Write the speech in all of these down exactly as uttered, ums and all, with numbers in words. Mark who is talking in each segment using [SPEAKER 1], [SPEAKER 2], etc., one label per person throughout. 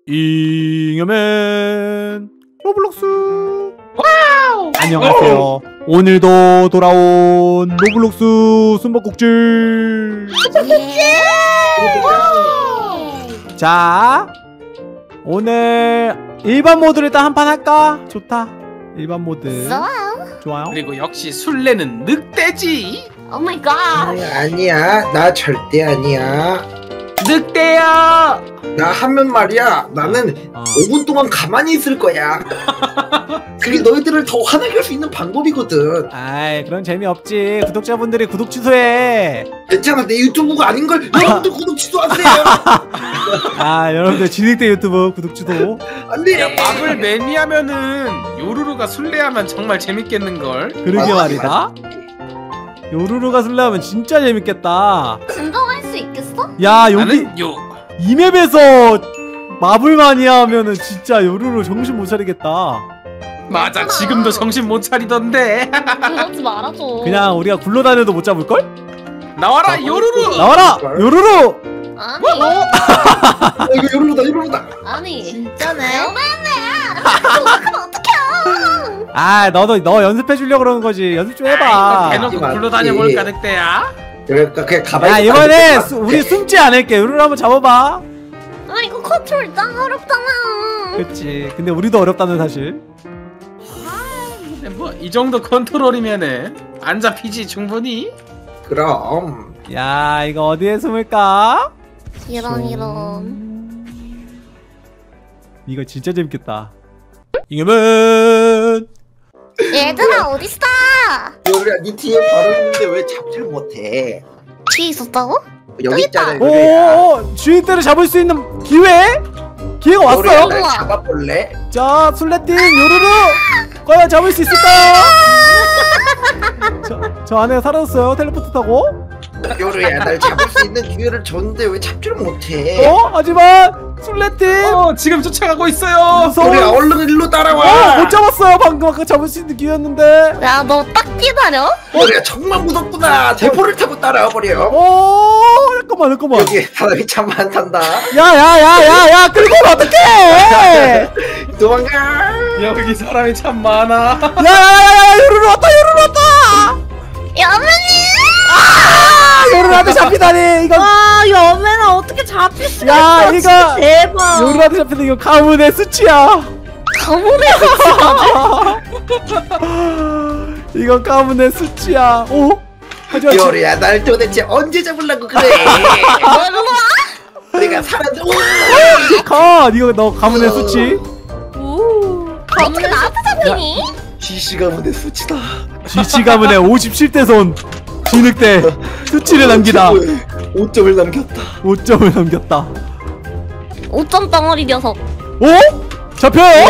[SPEAKER 1] 잉여맨 로블록스. 와우! 안녕하세요. 오늘도 돌아온 로블록스 숨바꼭질. 자, 오늘 일반 모드를 일단 한판 할까? 좋다. 일반 모드. 좋아요.
[SPEAKER 2] 그리고 역시 술래는 늑대지.
[SPEAKER 3] 오 마이 갓.
[SPEAKER 4] 아니야, 나 절대 아니야.
[SPEAKER 2] 늑대야.
[SPEAKER 4] 나 하면 말이야, 나는
[SPEAKER 1] 어.
[SPEAKER 4] 오 분 동안 가만히 있을 거야. 그게 너희들을 더 화나게 할 수 있는 방법이거든.
[SPEAKER 1] 아이, 그런 재미없지. 구독자분들이 구독 취소해.
[SPEAKER 4] 괜찮아, 내 유튜브가 아닌걸. 여러분들 구독 취소하세요.
[SPEAKER 1] 아, 여러분들 진흙대 유튜브 구독 취소.
[SPEAKER 4] 안돼.
[SPEAKER 2] 야, 마블 매니아면은 요루루가 술래하면 정말 재밌겠는걸.
[SPEAKER 1] 그러게
[SPEAKER 4] 아,
[SPEAKER 1] 말이다. 요루루가 술래하면 진짜 재밌겠다.
[SPEAKER 3] 진정할 수 있겠어?
[SPEAKER 1] 야, 여기
[SPEAKER 2] 나는 요
[SPEAKER 1] 이 맵에서 마블 마니아 하면은 진짜 요루루 정신 못 차리겠다.
[SPEAKER 2] 맞아,
[SPEAKER 3] 괜찮아.
[SPEAKER 2] 지금도 정신 못 차리던데.
[SPEAKER 3] 그러지 말아줘.
[SPEAKER 1] 그냥 우리가 굴러다녀도 못 잡을걸?
[SPEAKER 2] 나와라 요루루.
[SPEAKER 1] 나와라! 요루루!
[SPEAKER 3] 아니
[SPEAKER 4] 어, 이거 요루루다, 요루루다.
[SPEAKER 3] 아니
[SPEAKER 5] 진짜네.
[SPEAKER 3] 그러면 어떡해요.
[SPEAKER 1] 아, 너도 너 연습해 주려고 그러는 거지. 연습 좀 해봐.
[SPEAKER 2] 대놓고
[SPEAKER 4] 맞지.
[SPEAKER 2] 굴러다녀볼까 늑대야.
[SPEAKER 4] 그러니까 그냥 가만히.
[SPEAKER 1] 야,
[SPEAKER 4] 있어.
[SPEAKER 1] 이번에 수, 우리 숨지 않을게. 요루루 한번 잡아봐.
[SPEAKER 3] 아 이거 컨트롤 짱 어렵잖아.
[SPEAKER 1] 그치. 근데 우리도 어렵다는 사실.
[SPEAKER 2] 뭐 이 정도 컨트롤이면은 안 잡히지 충분히.
[SPEAKER 4] 그럼.
[SPEAKER 1] 야, 이거 어디에 숨을까?
[SPEAKER 3] 이런 이런.
[SPEAKER 1] 이거 진짜 재밌겠다. 잉여맨!
[SPEAKER 3] 얘들아 어딨어?
[SPEAKER 4] 요루야, 네 뒤에 바로 있는데 왜 잡지를 못해?
[SPEAKER 3] 뒤에 있었다고?
[SPEAKER 4] 여기 있잖아,
[SPEAKER 1] 오,
[SPEAKER 4] 요루야.
[SPEAKER 1] 오, 주인들을 잡을 수 있는 기회? 기회가 왔어요.
[SPEAKER 4] 요루야, 날 잡아볼래?
[SPEAKER 1] 자, 술래띵 요루루! 과연 잡을 수 있을까요? 저, 저 안에 사라졌어요. 텔레포트 타고.
[SPEAKER 4] 요루야, 날 잡을 수 있는 기회를 줬는데 왜 잡지를 못해?
[SPEAKER 1] 어? 하지만 술래띵!
[SPEAKER 2] 어, 지금 쫓아가고 있어요.
[SPEAKER 4] 요루야,
[SPEAKER 1] 무서워.
[SPEAKER 4] 얼른 일로 따라와.
[SPEAKER 1] 어, 못 잡았어요. 방금 아까 잡을 수 있는 기회였는데.
[SPEAKER 3] 야 너 딱 기다려.
[SPEAKER 4] 요루야, 정말 무섭구나. 대포를 타고 따라와 버려.
[SPEAKER 1] 오, 잠깐만, 잠깐만.
[SPEAKER 4] 여기 사람이 참 많단다.
[SPEAKER 1] 야, 야, 야, 야, 야, 끌고 오면 어떡해!
[SPEAKER 4] 도망가.
[SPEAKER 2] 여기 사람이 참 많아.
[SPEAKER 1] 야, 야, 야, 야, 요루루 왔다, 요루루 왔다!
[SPEAKER 3] 여맨이.
[SPEAKER 1] 아, 요루루한테 잡히다니, 이건.
[SPEAKER 5] 아, 여매나 어떻게 잡힐 수가
[SPEAKER 1] 야,
[SPEAKER 5] 있어?
[SPEAKER 1] 이거.
[SPEAKER 5] 진짜 대박.
[SPEAKER 1] 요루루한테 잡히는 이거 가문의 수치야.
[SPEAKER 3] 가문의
[SPEAKER 1] 이건 가문의 수치야. 오? 하지만 지-
[SPEAKER 4] 요루야, 날 도대체 언제 잡으려고 그래? 내가 사라져.
[SPEAKER 1] 가! 니가 너 가문의 수치?
[SPEAKER 5] 오.
[SPEAKER 3] 어떻게 나한테 잡히니?
[SPEAKER 4] 지시 가문의 수치다.
[SPEAKER 1] 지치 가문의 오십칠 대 손 진흙대 수치를 남기다.
[SPEAKER 4] 오 점을 남겼다.
[SPEAKER 1] 오 점을 남겼다.
[SPEAKER 3] 오 점 덩어리 녀석.
[SPEAKER 1] 오? 잡혀요?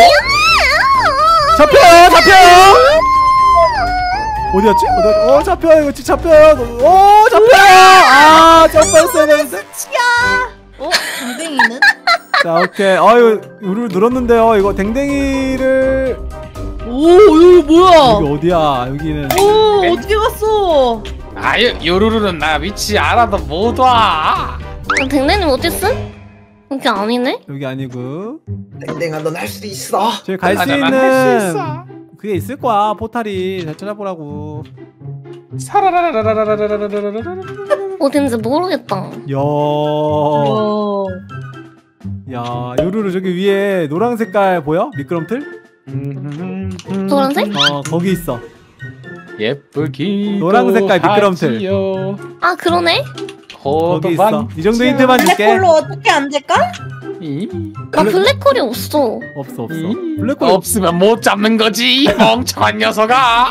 [SPEAKER 1] 잡혀요, 잡혀요. 어디였지? 어디, 어, 잡혀요. 이거 진짜 잡혀요. 오, 잡혀요. 아, 점프했어야 되는데.
[SPEAKER 5] 어? 강댕이는?
[SPEAKER 1] 자, 오케이. 아유, 요를 늘었는데요. 이거 댕댕이를.
[SPEAKER 5] 오, 여기 뭐야?
[SPEAKER 1] 여기 어디야? 여기는.
[SPEAKER 5] 오, 어떻게 갔어?
[SPEAKER 2] 아유, 요루루는 나 위치 알아도 못 와.
[SPEAKER 3] 댕댕님 어딨음? 여기 아니네?
[SPEAKER 1] 여기 아니고.
[SPEAKER 4] 땡땡아, 넌 할 수 있어.
[SPEAKER 1] 저기 갈 수
[SPEAKER 2] 맞아, 난할수
[SPEAKER 1] 있는
[SPEAKER 2] 있어.
[SPEAKER 1] 그게 있을 거야. 포탈이. 잘 찾아보라고.
[SPEAKER 2] 사라라라라라라라라라라라라라.
[SPEAKER 3] 어딘지 모르겠다.
[SPEAKER 1] 야.
[SPEAKER 5] 어.
[SPEAKER 1] 야, 요루루 저기 위에 노란 색깔 보여? 미끄럼틀?
[SPEAKER 3] 노란색?
[SPEAKER 1] 어, 거기 있어.
[SPEAKER 2] 예쁘기
[SPEAKER 1] 노란 색깔 미끄럼틀.
[SPEAKER 3] 아 그러네?
[SPEAKER 1] 거기 있어. 이 정도 힌트만 줄게.
[SPEAKER 5] 블랙홀로 어떻게 안 될까?
[SPEAKER 3] 나 블랙홀이 없어.
[SPEAKER 1] 없어, 없어.
[SPEAKER 2] 음,
[SPEAKER 1] 블랙홀
[SPEAKER 2] 없으면 못 잡는 거지, 이 멍청한 녀석아.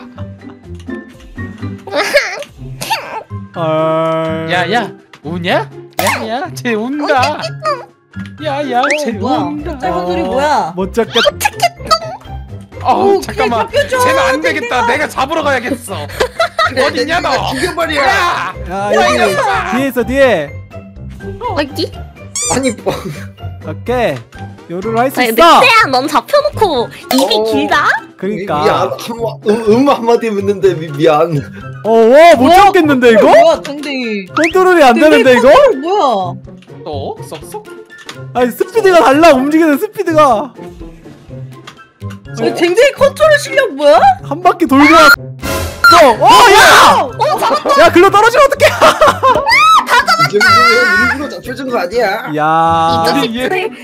[SPEAKER 1] 헐.
[SPEAKER 2] 야야, 우냐? 야야, 쟤 운다. 야야, 쟤
[SPEAKER 5] 어, 뭐야?
[SPEAKER 2] 운다.
[SPEAKER 5] 짧은 소리 뭐야?
[SPEAKER 1] 못 잡겠.
[SPEAKER 2] 어,
[SPEAKER 5] 오,
[SPEAKER 2] 잠깐만.
[SPEAKER 5] 그래, 잡혀줘.
[SPEAKER 2] 쟤는 안 되겠다. 내가 잡으러 가야겠어. 어딨냐 너?
[SPEAKER 4] 죽여버려.
[SPEAKER 2] 야,
[SPEAKER 1] 야, 여기 뒤에 있어, 뒤에.
[SPEAKER 3] 어디?
[SPEAKER 4] 아니 뭐.
[SPEAKER 1] 오케이. 요루루 할 수
[SPEAKER 3] 아니
[SPEAKER 1] 있어.
[SPEAKER 3] 늑대야 넌 잡혀놓고 입이
[SPEAKER 4] 어.
[SPEAKER 3] 길다?
[SPEAKER 1] 그러니까.
[SPEAKER 4] 미안. 한마 음, 음 한마디 묻는데 미, 미안.
[SPEAKER 1] 어, 와, 못 잡겠는데 이거?
[SPEAKER 5] 뭐야, 댕댕이.
[SPEAKER 1] 컨트롤이 안 되는데 이거?
[SPEAKER 5] 뭐야?
[SPEAKER 2] 또 쏙쏙.
[SPEAKER 1] 아니 스피드가 달라. 움직이는 스피드가.
[SPEAKER 5] 저 댕댕이 컨트롤 실력 뭐야?
[SPEAKER 1] 한 바퀴 돌고 왔어. 어, 야! 야, 글로 떨어지면 어떡해?
[SPEAKER 4] 이 정도면 일부러 잡혀준 거 아니야?
[SPEAKER 1] 야,
[SPEAKER 3] 이
[SPEAKER 2] 얘-
[SPEAKER 3] 자식들.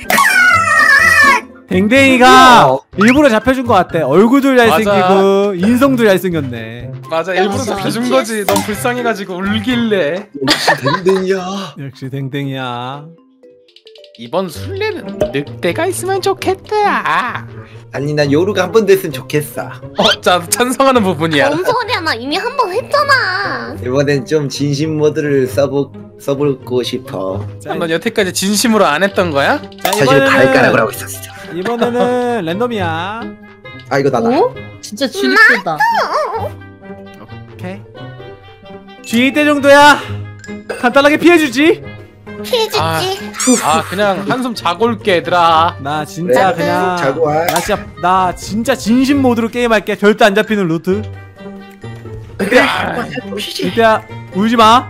[SPEAKER 1] 댕댕이가
[SPEAKER 4] 어.
[SPEAKER 1] 일부러 잡혀준 것 같아. 얼굴도 잘생기고
[SPEAKER 2] 맞아.
[SPEAKER 1] 인성도 잘생겼네.
[SPEAKER 2] 맞아 일부러
[SPEAKER 3] 맞아.
[SPEAKER 2] 잡혀준 거지. 넌 불쌍해가지고 울길래.
[SPEAKER 4] 역시 댕댕이야.
[SPEAKER 1] 역시 댕댕이야.
[SPEAKER 2] 이번 술래는 늑대가 있으면 좋겠다.
[SPEAKER 4] 아니 난 요루가 한 번 됐으면 좋겠어.
[SPEAKER 2] 어, 자 찬성하는 부분이야.
[SPEAKER 3] 뭔 소리야? 나 이미 한 번 했잖아.
[SPEAKER 4] 이번엔 좀 진심 모드를 써보 써보고 싶어.
[SPEAKER 1] 자,
[SPEAKER 2] 넌 여태까지 진심으로 안 했던 거야?
[SPEAKER 1] 자,
[SPEAKER 4] 사실 발가락을 하고 있었어.
[SPEAKER 1] 이번에는 랜덤이야.
[SPEAKER 4] 아 이거 나다.
[SPEAKER 5] 오? 진짜 주닉스다.
[SPEAKER 1] 오케이. 쥐 때 정도야. 간단하게 피해주지.
[SPEAKER 3] 피해주지.
[SPEAKER 2] 아. 아 그냥 한숨 자고 올게 얘들아.
[SPEAKER 1] 나 진짜
[SPEAKER 4] 그래,
[SPEAKER 1] 그냥
[SPEAKER 4] 자고 와.
[SPEAKER 1] 나 진짜 나 진짜 진심 모드로 게임할게. 절대 안 잡히는 루트.
[SPEAKER 4] 그래.
[SPEAKER 2] 네.
[SPEAKER 1] 이때야 울지 마.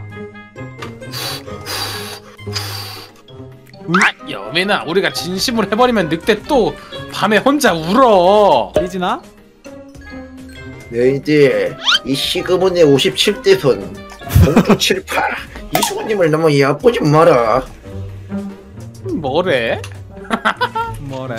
[SPEAKER 2] 아 여민아 우리가 진심으로 해버리면 늑대 또 밤에 혼자 울어.
[SPEAKER 1] 이진아.
[SPEAKER 4] 너희들 이 시그문의 오십칠 대 분 공구칠팔 이수근님을 너무 얕보지 마라.
[SPEAKER 2] 뭐래?
[SPEAKER 1] 뭐래?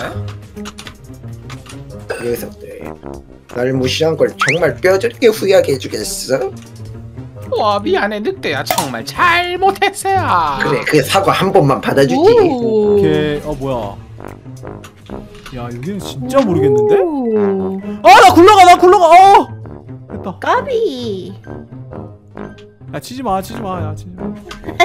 [SPEAKER 4] 이 녀석들 날 무시한 걸 정말 뼈저리게 후회하게 해주겠어?
[SPEAKER 2] 와 미안해 늑대야 정말 잘못했어요.
[SPEAKER 4] 그래 그 사과 한 번만 받아주지.
[SPEAKER 5] 오.
[SPEAKER 1] 오케이. 어 뭐야? 야 여기는 진짜 모르겠는데?
[SPEAKER 5] 오.
[SPEAKER 1] 아 나 굴러가 나 굴러가. 어. 됐다.
[SPEAKER 5] 까비.
[SPEAKER 1] 야 치지 마 치지 마. 야 치지 마.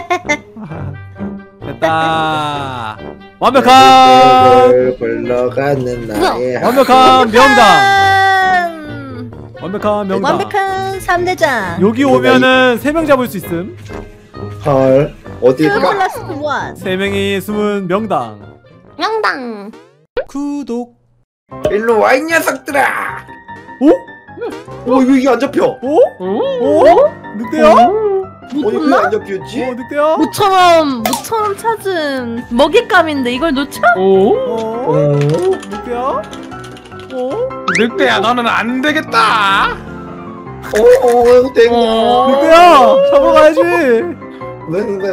[SPEAKER 1] 됐다. 완벽한
[SPEAKER 4] 굴러가는 나의
[SPEAKER 1] 완벽한 명당.
[SPEAKER 5] 음.
[SPEAKER 1] 완벽한 명당.
[SPEAKER 5] 완벽한 삼 대장.
[SPEAKER 1] 여기 오면은 세 명 잡을 수 있음.
[SPEAKER 4] 헐 어딜까?
[SPEAKER 5] 플러스 원.
[SPEAKER 1] 세 명이 숨은 명당.
[SPEAKER 3] 명당.
[SPEAKER 1] 구독.
[SPEAKER 4] 일로 와 이 녀석들아.
[SPEAKER 1] 오?
[SPEAKER 4] 어 이거 이게 안 잡혀.
[SPEAKER 1] 오?
[SPEAKER 2] 오?
[SPEAKER 1] 오? 늑대야?
[SPEAKER 4] 어 이거
[SPEAKER 5] 놓쳤나?
[SPEAKER 4] 왜안 잡혔지?
[SPEAKER 1] 어 늑대야?
[SPEAKER 5] 모처럼 모처럼 찾은 먹잇감인데 이걸 놓쳐?
[SPEAKER 2] 오?
[SPEAKER 1] 어?
[SPEAKER 4] 어?
[SPEAKER 1] 늑대야? 어?
[SPEAKER 2] 늑대야 너는 안 되겠다.
[SPEAKER 4] 어어 땡.
[SPEAKER 2] 어?
[SPEAKER 1] 늑대야! 잡으러 가야지!
[SPEAKER 4] 땡땡.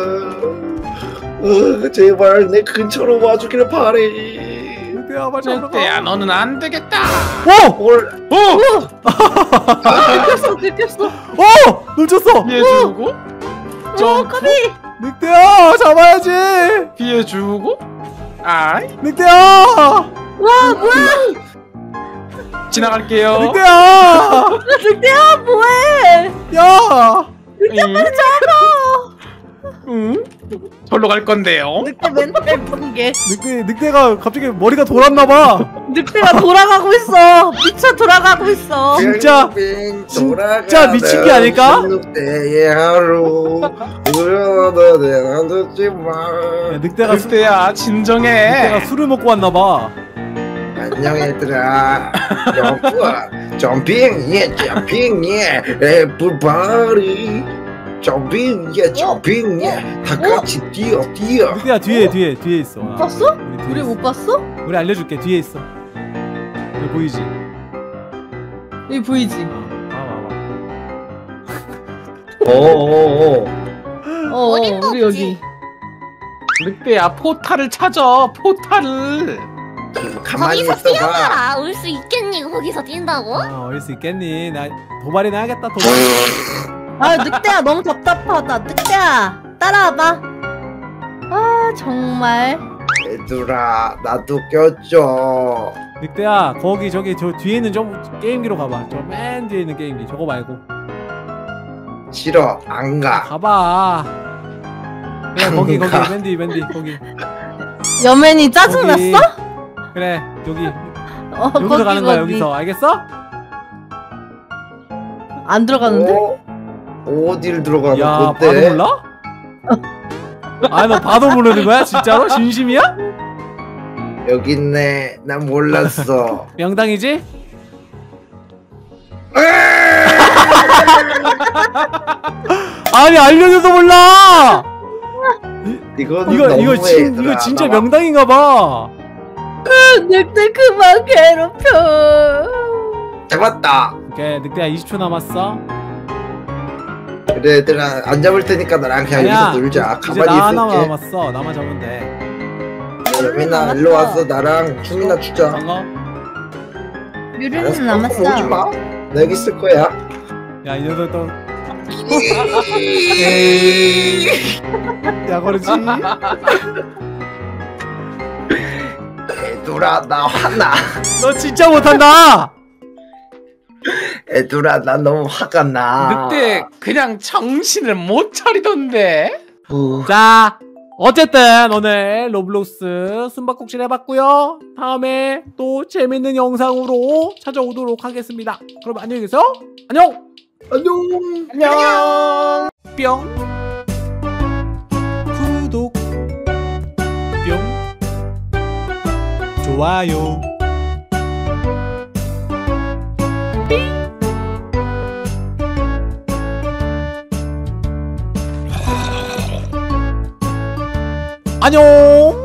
[SPEAKER 4] 어 제발 내 근처로 와주기를 바래.
[SPEAKER 1] 늑대야 빨리 잡으러 가.
[SPEAKER 2] 늑대야 너는 안 되겠다.
[SPEAKER 1] 오!
[SPEAKER 4] 뭘?
[SPEAKER 2] 오!
[SPEAKER 5] 들켰어 들켰어.
[SPEAKER 1] 오! 놓쳤어!
[SPEAKER 2] 피해주고
[SPEAKER 5] 오
[SPEAKER 2] 점프
[SPEAKER 5] 까비.
[SPEAKER 1] 늑대야! 잡아야지!
[SPEAKER 2] 피해주고 아이
[SPEAKER 1] 늑대야!
[SPEAKER 5] 와 뭐야?
[SPEAKER 2] 지나갈게요.
[SPEAKER 1] 늑대야!
[SPEAKER 5] 늑대야 뭐해?
[SPEAKER 1] 야!
[SPEAKER 2] 응? 응? 절로 갈 건데요.
[SPEAKER 5] 늑대 맨날 번개.
[SPEAKER 1] 늑대, 늑대가 갑자기 머리가 돌았나봐!
[SPEAKER 5] 늑대가 돌아가고 있어. 미쳐 돌아가고 있어.
[SPEAKER 1] 진짜,
[SPEAKER 4] 빙빙
[SPEAKER 1] 진짜
[SPEAKER 4] 돌아가는
[SPEAKER 1] 미친 게 아닐까?
[SPEAKER 4] 늑대의 하루 그러다 내가 듣지 마.
[SPEAKER 1] 야, 늑대가, 수,
[SPEAKER 2] 늑대야 진정해.
[SPEAKER 1] 늑대가 술을 먹고 왔나봐.
[SPEAKER 4] 안녕 얘들아. 점프 점핑 예 점핑 예 everybody 점핑 예 점핑 예다 같이 뛰어 뛰어.
[SPEAKER 1] 늑대야 뒤에, 뒤에, 뒤에 있어. 아,
[SPEAKER 5] 봤어?
[SPEAKER 1] 우리 뒤에
[SPEAKER 5] 우리
[SPEAKER 1] 있어.
[SPEAKER 5] 못 봤어?
[SPEAKER 1] 우리 알려줄게. 뒤에 있어. 여기 보이지?
[SPEAKER 5] 여기 보이지?
[SPEAKER 1] 아, 봐봐.
[SPEAKER 4] 어어어.
[SPEAKER 5] 어
[SPEAKER 3] 어림도
[SPEAKER 5] 우리
[SPEAKER 3] 없지.
[SPEAKER 5] 여기.
[SPEAKER 2] 늑대야 포탈을 찾아. 포탈을.
[SPEAKER 4] 가만히
[SPEAKER 3] 거기서
[SPEAKER 4] 있어봐.
[SPEAKER 3] 뛰어봐라. 올 수 있겠니? 거기서 뛴다고?
[SPEAKER 1] 아, 어릴 수 있겠니? 나 도발이나 하겠다. 도발.
[SPEAKER 5] 아 늑대야 너무 답답하다. 늑대야 따라와봐. 아 정말.
[SPEAKER 4] 얘들아 나도 껴줘.
[SPEAKER 1] 늑대야, 거기 저기 저 뒤에 있는 저 게임기로 가봐. 저 맨 뒤에 있는 게임기. 저거 말고.
[SPEAKER 4] 싫어 안 가.
[SPEAKER 1] 가봐. 그래 거기 거기
[SPEAKER 4] 가.
[SPEAKER 1] 맨 뒤 맨 뒤 거기.
[SPEAKER 5] 여맨이 짜증났어?
[SPEAKER 1] 그래 여기
[SPEAKER 5] 어
[SPEAKER 1] 여기서
[SPEAKER 5] 거기
[SPEAKER 1] 가는 거야.
[SPEAKER 5] 거기.
[SPEAKER 1] 여기서 알겠어?
[SPEAKER 5] 안 들어가는데?
[SPEAKER 4] 어? 어딜 들어가는
[SPEAKER 1] 야 봐도
[SPEAKER 4] 건데?
[SPEAKER 1] 몰라? 아 너 봐도 모르는 거야 진짜로? 진심이야?
[SPEAKER 4] 여기 있네. 난 몰랐어.
[SPEAKER 1] 명당이지? 아니 알려줘도 몰라. 이,
[SPEAKER 4] 이거는
[SPEAKER 1] 이거 이거
[SPEAKER 4] 너무해,
[SPEAKER 1] 진
[SPEAKER 4] 얘들아.
[SPEAKER 1] 이거 진짜
[SPEAKER 4] 나
[SPEAKER 1] 명당인가봐.
[SPEAKER 5] 늑대 그만 괴롭혀.
[SPEAKER 4] 잡았다.
[SPEAKER 1] 오케이 늑대야 이십 초 남았어.
[SPEAKER 4] 그래 얘들아 안 잡을 테니까 나랑 그냥
[SPEAKER 1] 아니야,
[SPEAKER 4] 여기서 놀자.
[SPEAKER 1] 이제
[SPEAKER 4] 가만히
[SPEAKER 1] 나 하나만
[SPEAKER 4] 있을게.
[SPEAKER 1] 남았어. 나만 잡으면 돼.
[SPEAKER 4] 여민아 일로 와서 나랑 춤이나 추자.
[SPEAKER 1] 반가?
[SPEAKER 5] 유리는
[SPEAKER 4] 오지
[SPEAKER 5] 남았어.
[SPEAKER 4] 마. 나 여기 있을 거야.
[SPEAKER 1] 야, 이 녀석 또.
[SPEAKER 4] 에이.
[SPEAKER 1] 야, 그러지?
[SPEAKER 4] 애들아 나 화나.
[SPEAKER 1] 너 진짜 못한다!
[SPEAKER 4] 애들아 나 너무 화가 나.
[SPEAKER 2] 늑대 그냥 정신을 못 차리던데.
[SPEAKER 4] 어,
[SPEAKER 1] 자, 어쨌든 오늘 로블록스 숨바꼭질 해봤고요. 다음에 또 재밌는 영상으로 찾아오도록 하겠습니다. 그럼 안녕히 계세요. 안녕!
[SPEAKER 4] 안녕.
[SPEAKER 1] 안녕! 뿅! 구독! 뿅! 좋아요! 안녕!